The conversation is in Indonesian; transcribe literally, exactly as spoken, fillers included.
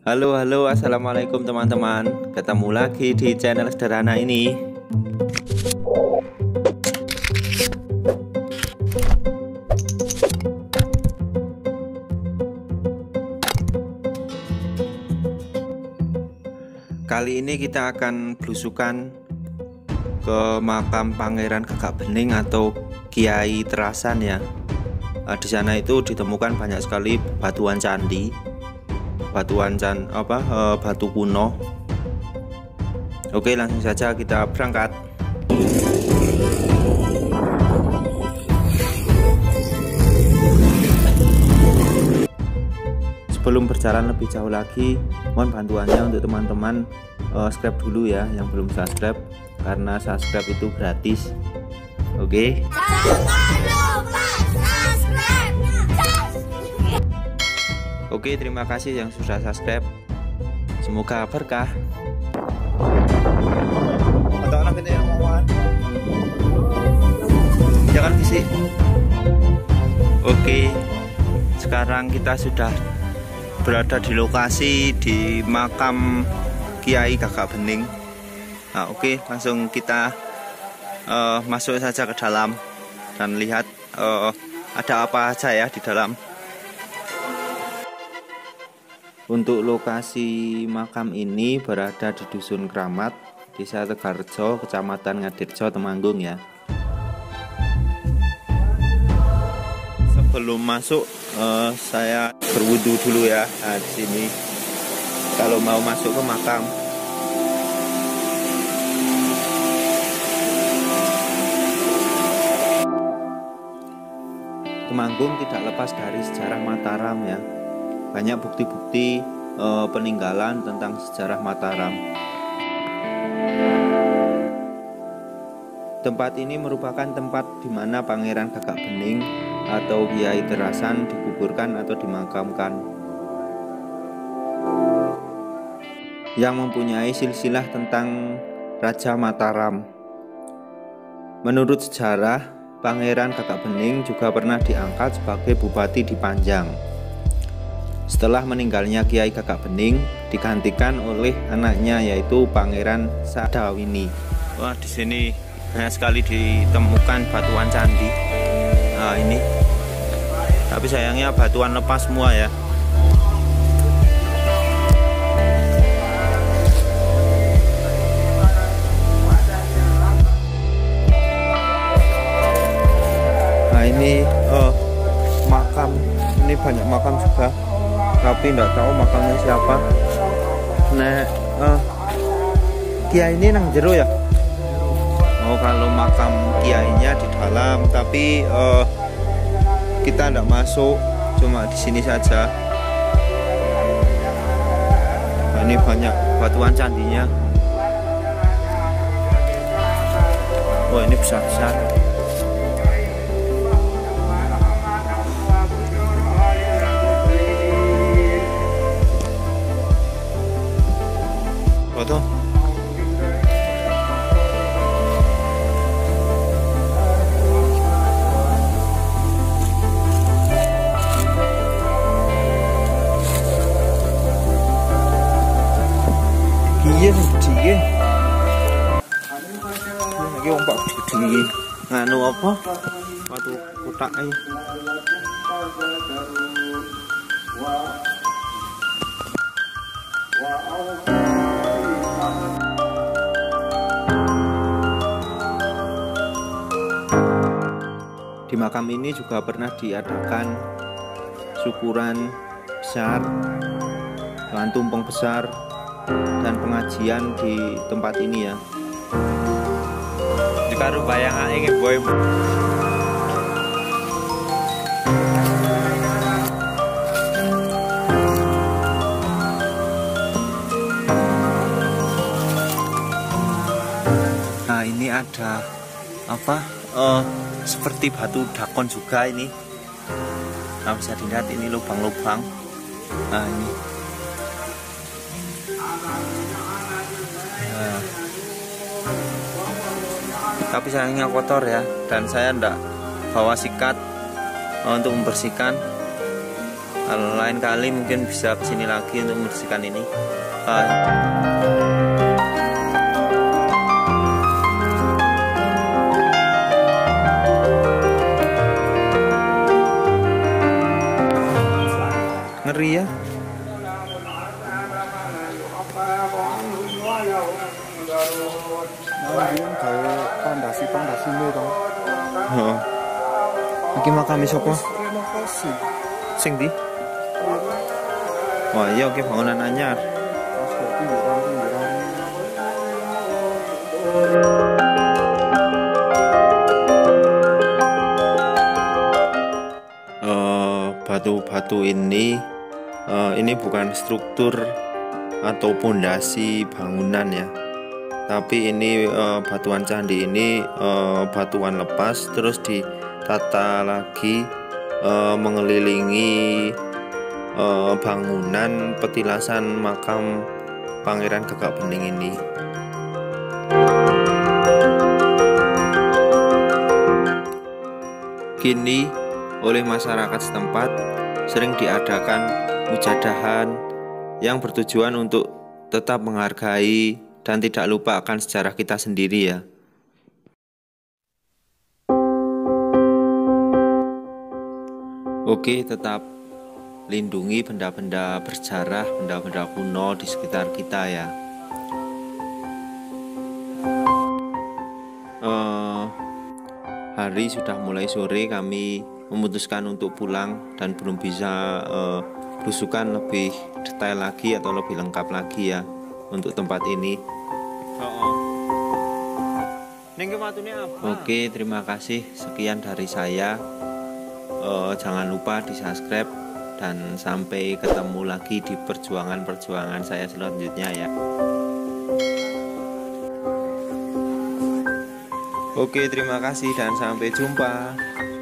Halo, halo, assalamualaikum teman-teman. Ketemu lagi di channel sederhana ini. Kali ini kita akan belusukan ke makam Pangeran Gagak Bening atau Kiai Terasan ya. Nah, di sana itu ditemukan banyak sekali batuan candi, batuan can apa e, batu kuno. Oke, langsung saja kita berangkat. Sebelum berjalan lebih jauh lagi, mohon bantuannya untuk teman-teman e, subscribe dulu ya yang belum subscribe, karena subscribe itu gratis. Oke. Oke, terima kasih yang sudah subscribe. Semoga berkah. Jangan bisik. Oke, sekarang kita sudah berada di lokasi di makam Kiai Gagak Bening. Nah, oke, langsung kita uh, masuk saja ke dalam dan lihat uh, ada apa aja ya di dalam. Untuk lokasi makam ini berada di Dusun Kramat, Desa Tegarjo, Kecamatan Ngadirjo, Temanggung ya. Sebelum masuk, uh, saya berwudu dulu ya. Nah, di sini kalau mau masuk ke makam. Temanggung tidak lepas dari sejarah Mataram ya. Banyak bukti-bukti e, peninggalan tentang sejarah Mataram. Tempat ini merupakan tempat di mana Pangeran Gagak Bening atau Kiai Terasan dikuburkan atau dimakamkan, yang mempunyai silsilah tentang Raja Mataram. Menurut sejarah, Pangeran Gagak Bening juga pernah diangkat sebagai bupati di Panjang. Setelah meninggalnya Kiai Gagak Bening, digantikan oleh anaknya yaitu Pangeran Sadawini. Wah, di sini banyak sekali ditemukan batuan candi. Nah, ini. Tapi sayangnya batuan lepas semua ya. Nah, ini oh, makam. Ini banyak makam juga, tapi tidak tahu makamnya siapa. Nah, uh, kiai ini nang jero ya. Oh, kalau makam kiainya di dalam, tapi uh, kita tidak masuk, cuma di sini saja. Nah, ini banyak batuan candinya. Oh, ini besar-besar. Foto. Iya, gede. Lagi ombak gede. Nganu apa? Waktu kotak aja. Di makam ini juga pernah diadakan syukuran besar, dengan tumpeng besar, dan pengajian di tempat ini ya. Jika bayangan ingin boy. Nah, ini ada apa? Uh, seperti batu dakon juga ini. Nah, bisa dilihat ini lubang-lubang. Nah, ini. Nah. Tapi sayangnya kotor ya, dan saya enggak bawa sikat untuk membersihkan. Kalau lain kali mungkin bisa kesini lagi untuk membersihkan ini. Bye. Ngeri ya. Pondasi-pondasi ini toh. Oh. Iki makame sapa? Renovasi. Sing ndi? Wah, iya oke bangunan anyar. Batu-batu ini uh, ini bukan struktur atau pondasi bangunan ya, tapi ini uh, batuan candi ini uh, batuan lepas terus ditata lagi uh, mengelilingi uh, bangunan petilasan makam Pangeran Gagak Bening ini. Kini oleh masyarakat setempat sering diadakan mujadahan yang bertujuan untuk tetap menghargai dan tidak lupa akan sejarah kita sendiri ya. Oke, tetap lindungi benda-benda bersejarah, benda-benda kuno di sekitar kita ya. Uh, hari sudah mulai sore, kami memutuskan untuk pulang dan belum bisa uh, belusukan lebih detail lagi atau lebih lengkap lagi ya untuk tempat ini. Oke, terima kasih, sekian dari saya. Uh, jangan lupa di subscribe dan sampai ketemu lagi di perjuangan-perjuangan saya selanjutnya ya. Oke, terima kasih dan sampai jumpa.